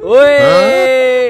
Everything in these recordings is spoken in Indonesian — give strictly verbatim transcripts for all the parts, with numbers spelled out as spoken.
Wih.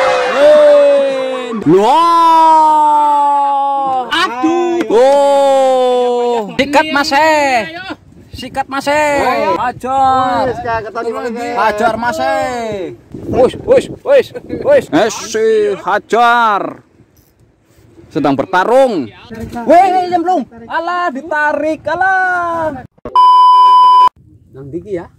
Wah. Aduh. Oh. Sikat masih. Sikat masih. Hajar. Hajar masih. Wis, wis, wis, wis. Esi hajar. Sedang bertarung. Weh, jemplung. Alah, ditarik. Alah. Nang diki ya.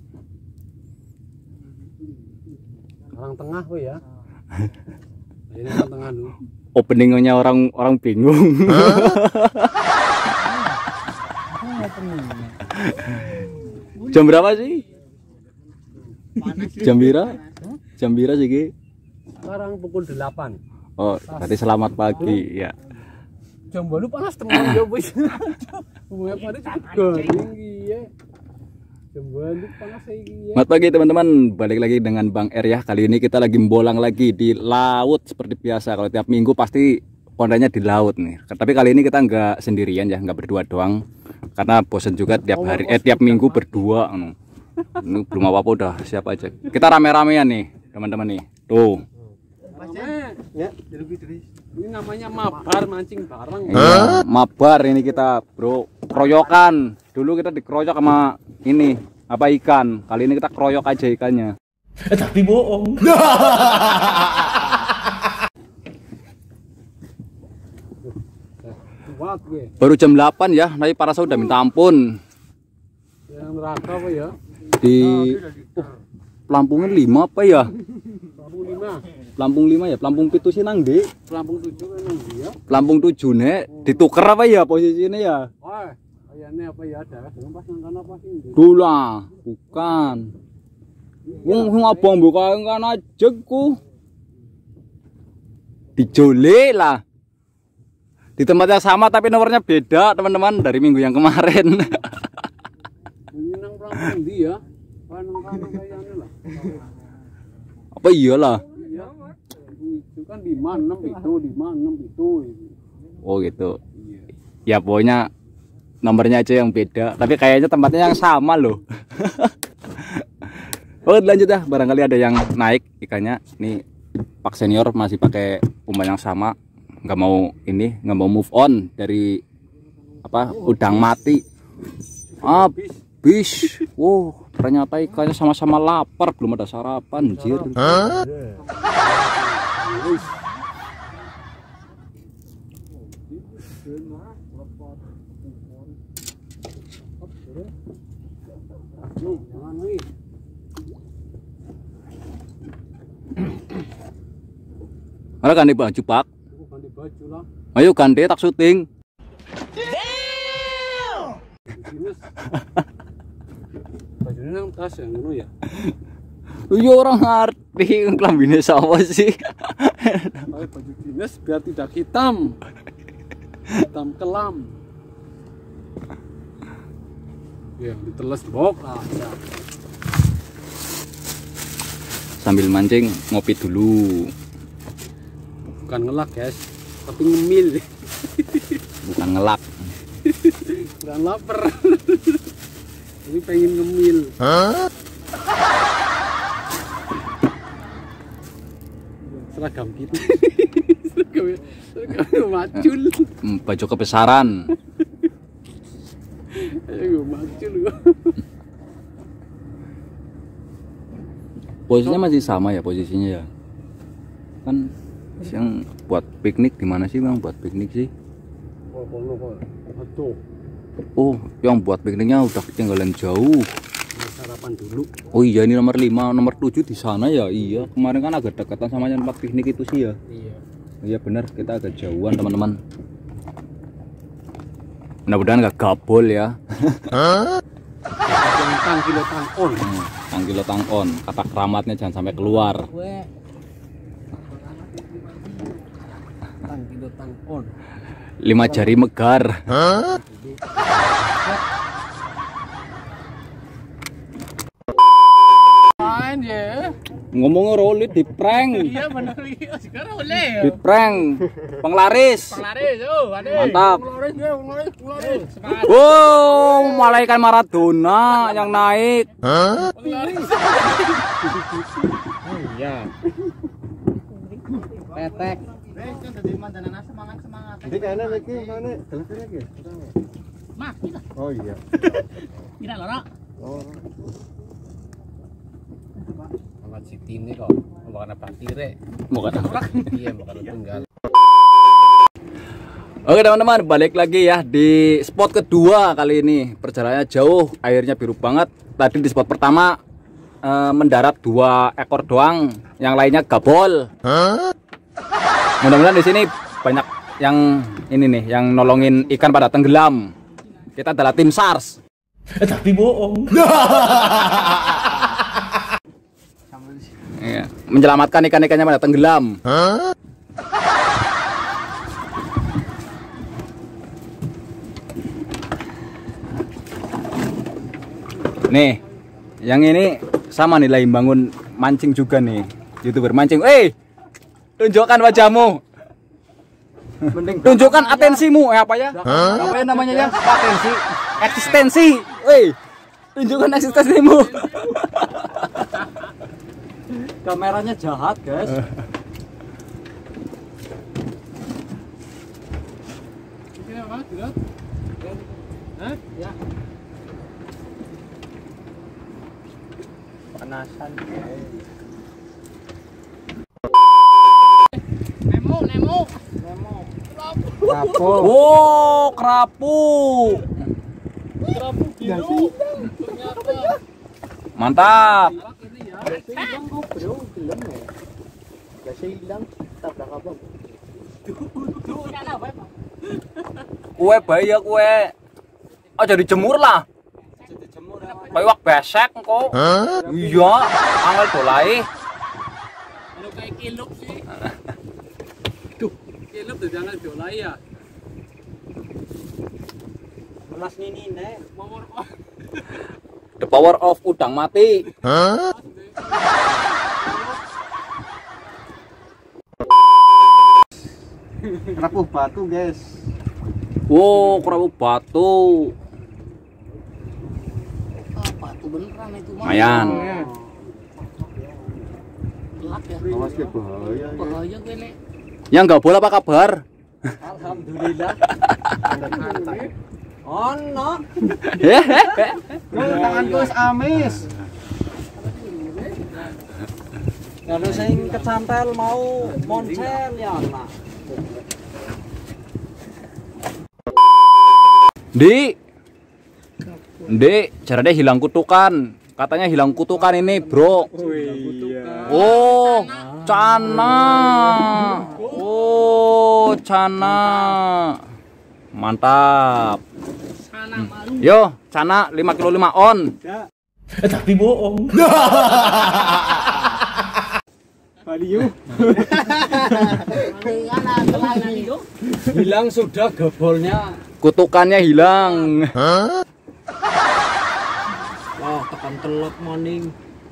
Orang tengah we ya. Ini orang tengah dulu. Openingnya orang orang bingung. Jam berapa sih? Jam bira? Jam bira sih, Ki? Sekarang pukul delapan. Oh, berarti selamat pagi ya. Jam baru panas teman yo wis. Umumnya pada cukup tinggi ya. Jam baru panas iki ya. Selamat pagi teman-teman, balik lagi dengan Bang R ya. Kali ini kita lagi bolang lagi di laut seperti biasa. Kalau tiap minggu pasti kontennya di laut nih. Tapi kali ini kita nggak sendirian ya, nggak berdua doang. Karena bosen juga tiap hari, eh tiap minggu berdua. Ini belum apa-apa udah siap aja. Kita rame-ramean nih teman-teman nih. Tuh. Ya, ini namanya mabar mancing bareng. Iya, mabar ini kita, Bro. Keroyokan. Dulu kita dikeroyok sama ini, apa ikan. Kali ini kita keroyok aja ikannya. Tapi bohong. Baru jam delapan ya, nanti para saya udah minta ampun. Yang neraka apa ya? Di oh, Pelampungnya lima apa ya? Pelampung lima. Pelampung lima ya, Pelampung pitu sih nang di. Pelampung tujuh kan nang dia. Pelampung tujuh nek, ditukar apa ya posisinya ya? Wah, kayaknya apa ya ada? Pas nang apa sih? Dula, bukan. Wong wong abang buka kan aja ku. Dijole lah. Di tempat yang sama tapi nomornya beda teman-teman dari minggu yang kemarin. Ini nang pelampung dia. Nang kana kayaknya lah. Apa iyalah? Iya. Itu kan lima enam itu, lima enam itu. Oh gitu. Ya pokoknya nomornya aja yang beda, tapi kayaknya tempatnya yang sama loh. Oh lanjut dah, barangkali ada yang naik ikannya. Nih Pak Senior masih pakai umpan yang sama, nggak mau ini, nggak mau move on dari apa udang mati. Ah, bis. Wow, ternyata ikannya sama-sama lapar, belum ada sarapan, anjir. Hah? Mana ganti baju, Pak? Ganti baju lah. Ayo ganti tak syuting. Bajunya nang tas yang ngono ya. Iya orang ngerti kelambine sapa sih. Pakai baju dinas biar tidak hitam. Hitam kelam. Ya, diteles bok lah. Ya. Sambil mancing ngopi dulu. Bukan ngelak, guys, tapi ngemil. Bukan ngelak. Bukan lapar. Tapi pengen ngemil. Hah? Seragam gitu. Seragam, seragam macul. Hmm, baju kebesaran. Ayo macul gua. Posisinya masih sama ya posisinya ya. Kan yang buat piknik di mana sih Bang? Buat piknik sih? Oh, kono kok. Aduh. Oh, yang buat pikniknya udah ketinggalan jauh. Sarapan dulu. Oh iya, ini nomor lima, nomor tujuh di sana ya. Iya, kemarin kan agak dekatan sama yang tempat piknik itu sih ya. Iya. Iya benar, kita agak jauhan teman-teman. Mudah-mudahan gak gabol ya. Tang kilo tang on. Hmm, tang kilo tang on. Kata keramatnya jangan sampai keluar. Tang kilo tang on. Lima jari megar. Main ya. Ngomong rolit di prank. Iya benar iya sekarang oleh. Di prank. Penglaris. Penglaris oh, ada. Mantap. Penglaris ya, penglaris, penglaris. Wow, malaikat Maradona yang naik. Penglaris. Iya. Tetek. Ini kayaknya lagi mana? Telepon lagi. Mak, kita. Oh iya. Kita loro. Oh. Amat Siti ini kok. Bukan apa tire. Bukan orang. Iya, bukan tunggal. Oke teman-teman, balik lagi ya di spot kedua kali ini. Perjalanannya jauh, airnya biru banget. Tadi di spot pertama eh, mendarat dua ekor doang, yang lainnya gabol. Huh? Mudah-mudahan di sini banyak yang ini nih, yang nolongin ikan pada tenggelam. Kita adalah tim SARS. Tapi bohong. Iya, menyelamatkan ikan-ikannya pada tenggelam. Huh? Nih, yang ini sama nih lagi bangun mancing juga nih, YouTuber mancing. Eh, tunjukkan wajahmu. Tunjukkan atensimu. Eh apa ya? Huh? Apa ya namanya ya? Atensi, eksistensi. Eh, tunjukkan eksistensimu. Kameranya jahat, guys. Ini apa? Jelas? Hah? Ya. Panasan. Nemo, Nemo. Nemo. Kerapu. Oh, kerapu. Kerapu biru. Ternyata. Mantap. Hilang kok, bro. Hilang ya. Gak hilang. Tabrak abang. Kue bahaya kue. Oh jadi jemur lah. Kayak wak besek kok. Iya, angel dolai. Kalau kayak kilup sih. Duh, kilup tuh jangan dolai ya. Mas Nini, nek. The power of udang mati. Kerapu batu, guys. Wow, kerapu batu. Oh, batu beneran itu mah. Lumayan. Gelap ya. Awas ke bahaya. Bahaya kene. Yang nggak boleh apa kabar? Alhamdulillah. Oh no. Hehehe. Tanganku wis amis. Kalau saya kecantel mau moncel ya nak. Di, Di, caranya hilang kutukan. Katanya hilang kutukan ini, bro. Oh, cana. Oh, cana. Mantap. Sana malu. Yo, cana lima kilo lima on. Tapi bohong. Baliu. Mana kelainan itu? Hilang sudah gabolnya. Kutukannya hilang. Wah, tekan telot morning.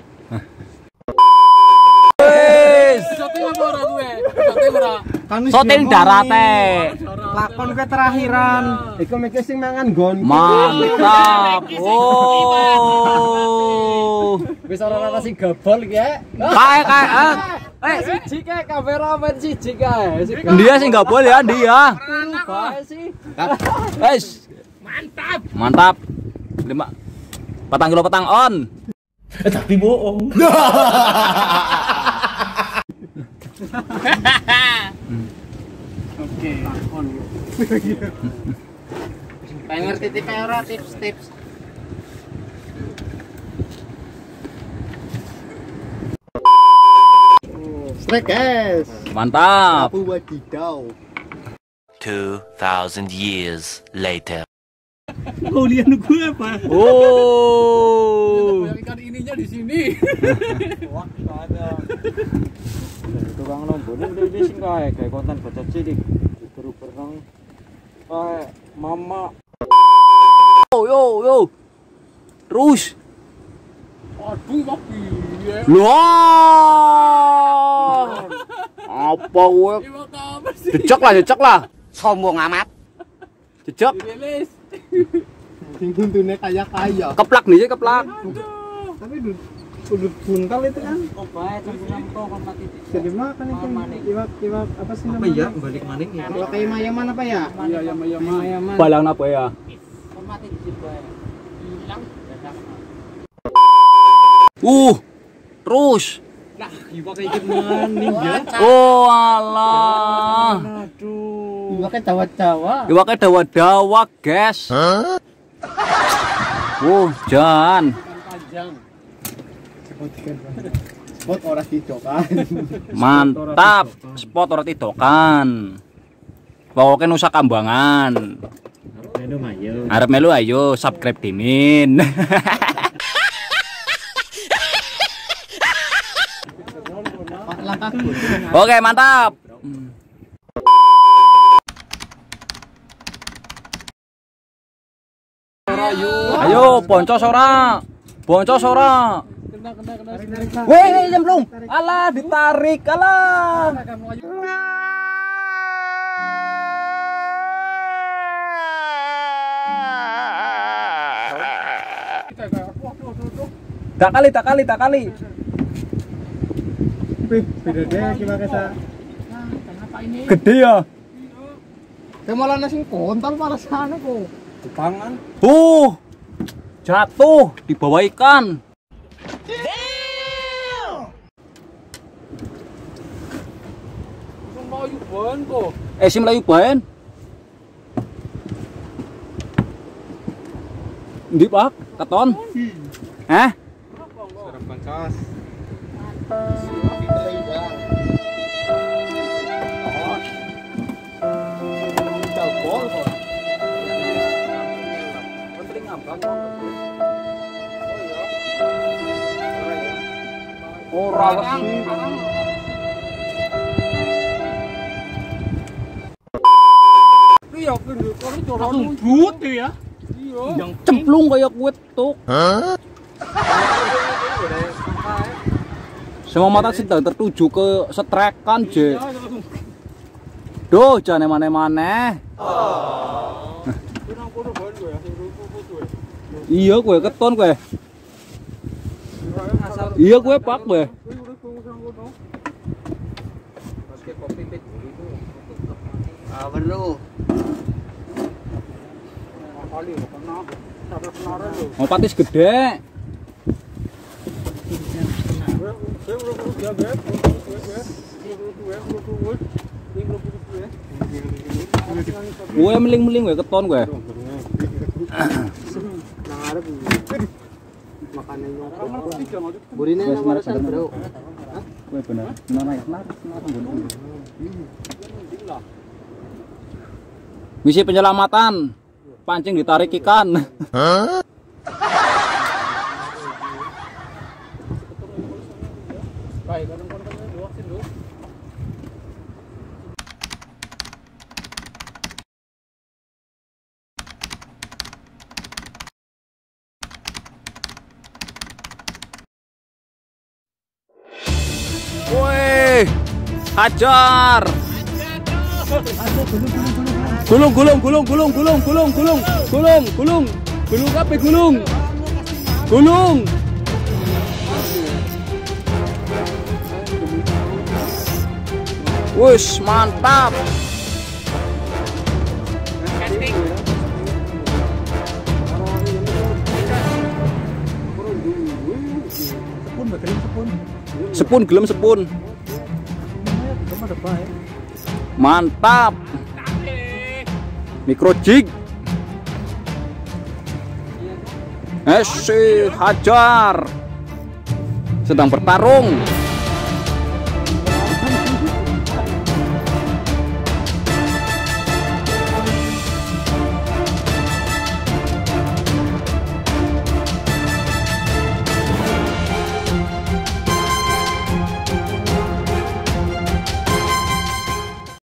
Sote apa ora gue? Sote ora. Soting darate. Lakon ke terakhiran. Iku mikir sing mangan gon. Mantap. Oh. Wis ora ana sing gabol iki ya. Kae kae. Eh, Siji kae kameramen siji kae. dia sih nggak boleh ya dia. Bae sih. Guys. Mantap. Mantap. Lima. Patang kilo petang on. Tapi bohong. Oke. Pengen ngerti tipe ora tips-tips. Strike guys. Mantap. Abu wadidaw. Two thousand years later. Kuliah gue apa? Oh. Ikan ininya di sini. Wah, ada. Tukang nombone udah sing kae kayak konten baca cilik. Baru perang. Kayak mama. Yo yo yo. Terus. Aduh, mak piye? Wah. Apa gue? Iwak apa sih? Jejak lah, jejak lah. Sombong amat. Jejak. Rilis. Sing kuntune kaya kaya. Keplak nih, keplak. Tapi Udut buntal itu kan. Oh baik, tenggelam kau kan mati. Bisa dimakan itu. Iwak iwak apa sih Apa namanya? ya? Balik maning ya. Iwak kayak mayaman apa ya? Iya, ya mayaman. Balang apa ya? Kon mati di situ ya. Hilang dadak. Uh, terus. Lah, iwak kayak maning ya. Oh alah. Aduh. Iwak dawa-dawa. Iwaknya dawa-dawa, guys. Oh, jangan. Panjang. Spot ora dicokan. Mantap. Spot ora tidokan. Pokoknya Nusa Kambangan. Melu ayo. Arep melu ayo subscribe Dimin. Langkah Oke, mantap. Ayo, boncos ora. Boncos ora. Kena kena kena. Weh, jemplung. Alah, ditarik. Alah. Tak kali, tak kali, tak kali. Beda deh gimana sa. Kenapa ini? Gede ya. Kayak malah nasi kontol malah sana kok. Tangan. Uh. Jatuh di bawah ikan. Mau yuban kok. Eh, si Melayu baen. Ndi, Pak? Keton? Eh? Serem pancas. Ora wesi. Iya, gendut kali dorong But ya. Iya. Yang cemplung kayak kue tuk. Semua mata sedang tertuju ke setrekan, Je. Duh, jangan mana-mana. Iya, kue keton kue. Iya, kue pak kue. Ah, perlu. Mau patis gede. Kue meling-meling kue keton kue. Burine nomor satu, Bro. Kue bener. Naik naik Misi penyelamatan. Pancing ditarik ikan. Woi, hajar. Gulung, gulung, gulung, gulung, gulung, gulung, gulung, gulung, gulung, gulung apa gulung? Gulung. Wush, mantap. Sepun, gelem sepun. Mantap. Micro jig. Eh, si hajar sedang bertarung.